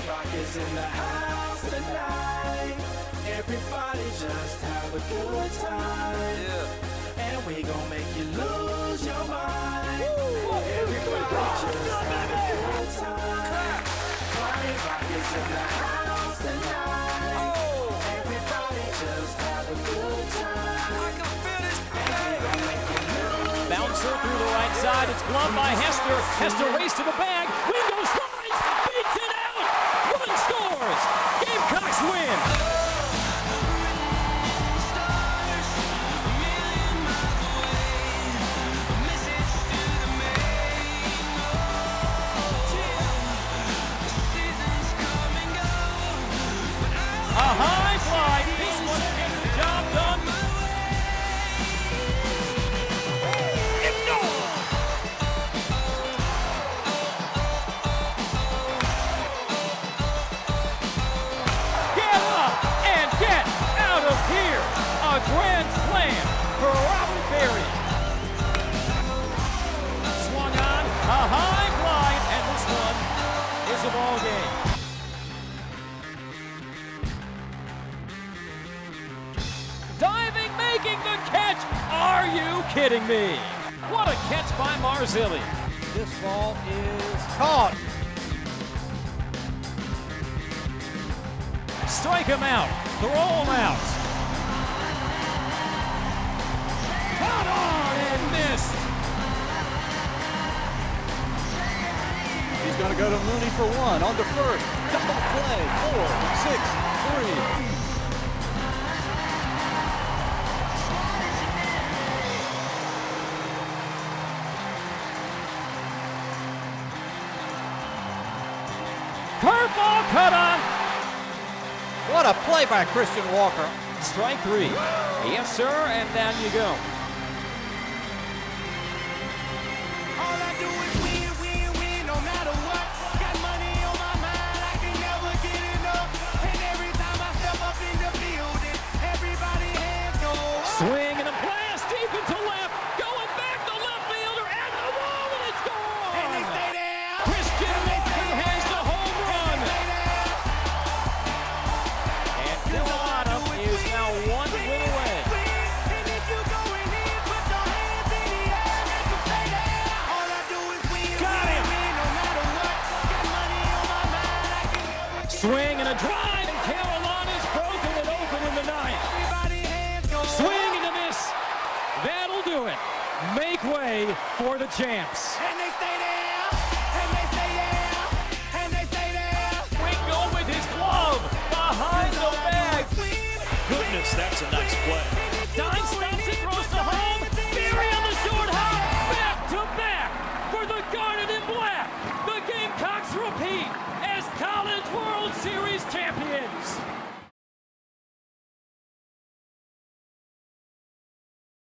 Rock is in the house tonight. Everybody just have a good time. Yeah. And we gon' make you lose your mind. Everybody just have a good time. Rock is in the house tonight. Everybody just have a good time. And we gon' make you lose. Bouncer through the right side. It's gloved by Hester. Hester race to the bag. Wingo slides. Beats it out. One scores. Gamecocks win. A high fly. This one gets the job done. It's gone. Get up and get out of here. A grand slam for Robert Berry. Swung on. A high fly. And this one is a ball game. Diving, making the catch. Are you kidding me? What a catch by Marzilli. This ball is caught. Strike him out. Throw him out. Caught on and missed. He's going to go to Mooney for one on the first. Double play. 4, 6, 3. Curveball cut on. What a play by Christian Walker. Strike three. Yes, sir, and down you go. All I do is win, win, win, no matter what. Got money on my mind, I can never get enough. And every time I step up in the building, everybody hands go up. Swing and a blast deep into left. Going back to left fielder and the wall, and it's gone. And they stay there. Christian Walker has the home run. And Carolina is now 1 win away. And if you going in, put your hands in the air, make them stay there. All I do is win, Got win, him. win, no matter what. Got money on my mind, I can never get Swing and a drive, and Carolina's broken it open in the ninth. everybody hands go up. Swing and a miss. That'll do it. Make way for the champs. And they stay there, and they stay there, and they stay there. Wingo with his glove behind the bag. Win, Goodness, that's a nice play.